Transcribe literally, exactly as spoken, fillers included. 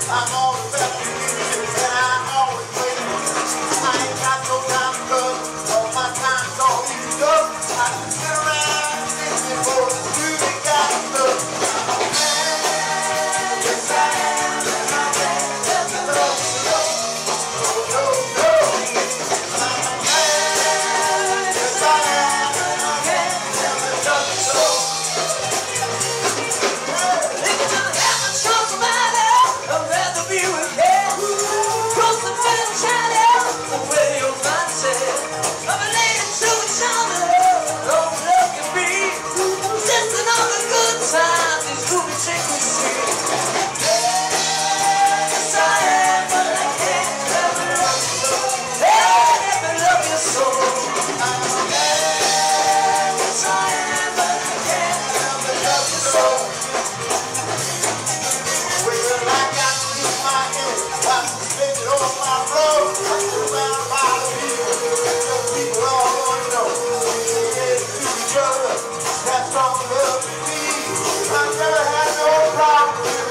I'm always about to music, and I always play music. I ain't got no time to cook, all my time's all used up. I can sit around thinking for the music got stuff. Yes, I am, and I can't help but love you. No, no, no. I'm a man. Yes, I am, and I can't help but love you so. That's all love to me. I never had no problem with